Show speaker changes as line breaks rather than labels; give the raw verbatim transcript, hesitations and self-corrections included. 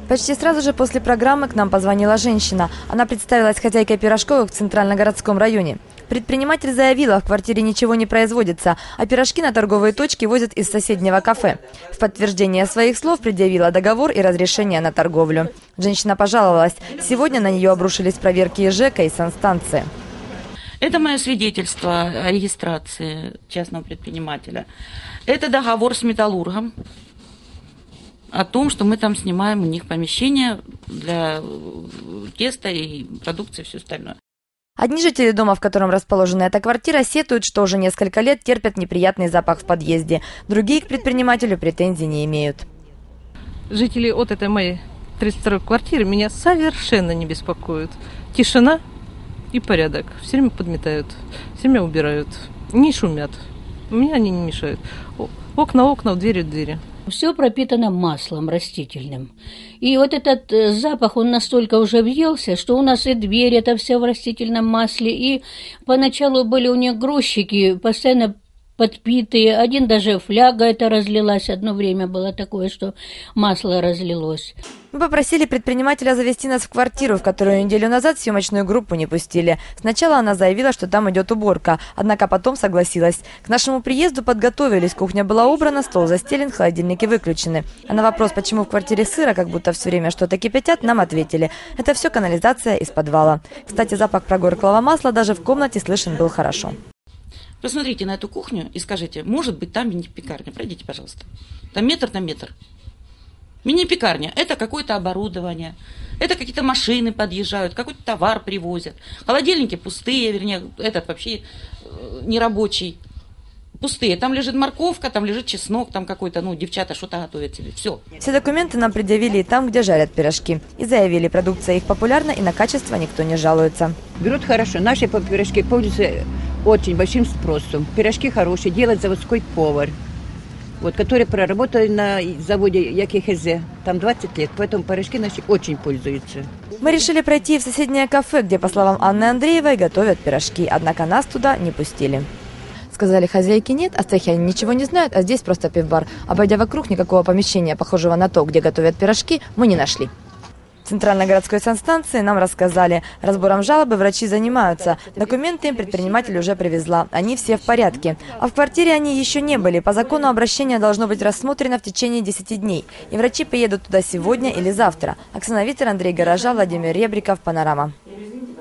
Почти сразу же после программы к нам позвонила женщина. Она представилась хозяйкой пирожковых в Центральногородском районе. Предприниматель заявила, в квартире ничего не производится, а пирожки на торговые точки возят из соседнего кафе. В подтверждение своих слов предъявила договор и разрешение на торговлю. Женщина пожаловалась. Сегодня на нее обрушились проверки ЖЭКа и санстанции.
Это мое свидетельство о регистрации частного предпринимателя. Это договор с металлургом о том, что мы там снимаем у них помещение для теста и продукции и все остальное.
Одни жители дома, в котором расположена эта квартира, сетуют, что уже несколько лет терпят неприятный запах в подъезде. Другие к предпринимателю претензий не имеют.
Жители от этой моей тридцать второй квартиры меня совершенно не беспокоят. Тишина и порядок. Все время подметают, все время убирают. Не шумят. Мне они не мешают. Окна, окна, двери, двери.
Все пропитано маслом растительным. И вот этот запах, он настолько уже въелся, что у нас и дверь это все в растительном масле. И поначалу были у них грузчики постоянно подпитые. Один даже фляга это разлилась. Одно время было такое, что масло разлилось.
Мы попросили предпринимателя завести нас в квартиру, в которую неделю назад съемочную группу не пустили. Сначала она заявила, что там идет уборка, однако потом согласилась. К нашему приезду подготовились, кухня была убрана, стол застелен, холодильники выключены. А на вопрос, почему в квартире сыро, как будто все время что-то кипятят, нам ответили. Это все канализация из подвала. Кстати, запах прогорклого масла даже в комнате слышен был хорошо.
Посмотрите на эту кухню и скажите, может быть там мини-пекарня, пройдите, пожалуйста. Там метр на метр. Мини-пекарня – это какое-то оборудование, это какие-то машины подъезжают, какой-то товар привозят. Холодильники пустые, вернее, этот вообще нерабочий. Пустые. Там лежит морковка, там лежит чеснок, там какой-то, ну, девчата что-то готовят себе. Все.
Все документы нам предъявили и там, где жарят пирожки. И заявили, продукция их популярна, и на качество никто не жалуется.
Берут хорошо. Наши пирожки пользуются очень большим спросом. Пирожки хорошие, делает заводской повар. Вот, который проработал на заводе ЯКХЗ, там двадцать лет, поэтому пирожки наши очень пользуются.
Мы решили пройти в соседнее кафе, где, по словам Анны Андреевой, готовят пирожки, однако нас туда не пустили. Сказали, хозяйки нет, о цехе они ничего не знают, а здесь просто пивбар. Обойдя вокруг, никакого помещения, похожего на то, где готовят пирожки, мы не нашли. В Центральногородской санстанции нам рассказали, разбором жалобы врачи занимаются. Документы им предприниматель уже привезла. Они все в порядке. А в квартире они еще не были. По закону обращение должно быть рассмотрено в течение десяти дней. И врачи приедут туда сегодня или завтра. Оксана Витер, Андрей Горожа, Владимир Ребриков, Панорама.